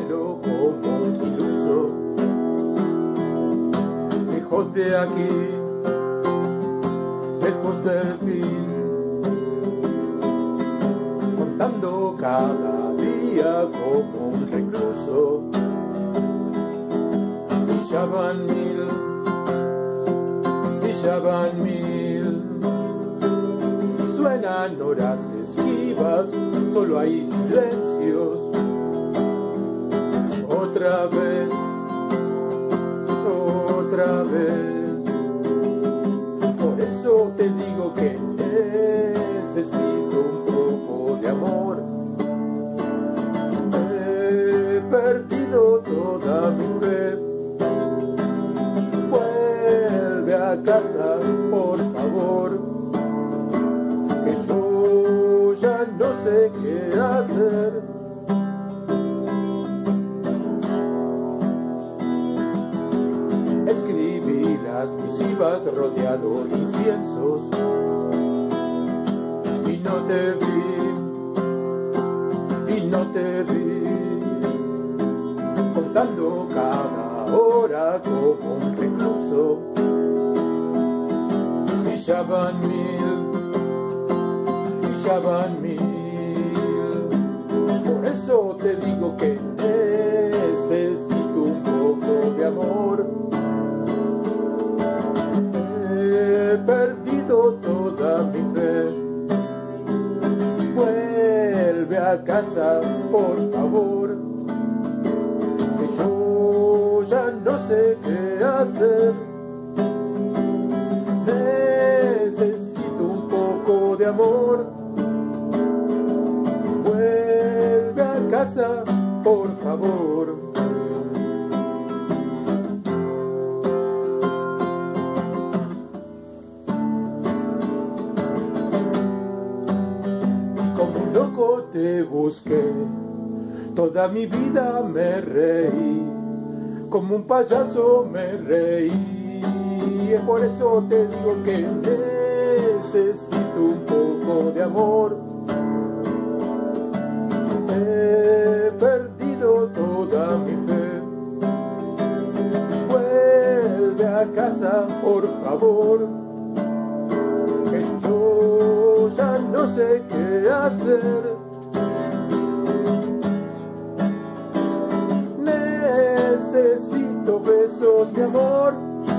vuelo como un iluso, lejos de aquí, lejos del fin, contando cada día como un recluso. Y ya van mil, suenan horas esquivas, solo hay silencios. Otra vez, por eso te digo que necesito un poco de amor. He perdido toda mi fe. Vuelve a casa, por favor, que yo ya no sé qué hacer. Escribí las misivas rodeado de inciensos y no te vi, contando cada hora como un recluso. Y ya van mil, por eso te digo que necesito un poco de amor. He perdido toda mi fe. Vuelve a casa, por favor, que yo ya no sé qué hacer. Necesito un poco de amor. Vuelve a casa, por favor. Te busqué, toda mi vida me reí, como un payaso me reí. Y por eso te digo que necesito un poco de amor. He perdido toda mi fe. Vuelve a casa, por favor, que yo ya no sé qué hacer. Necesito besos, mi amor.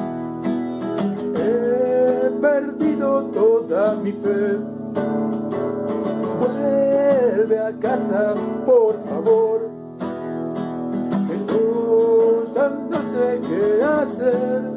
He perdido toda mi fe. Vuelve a casa, por favor, que yo ya no sé qué hacer.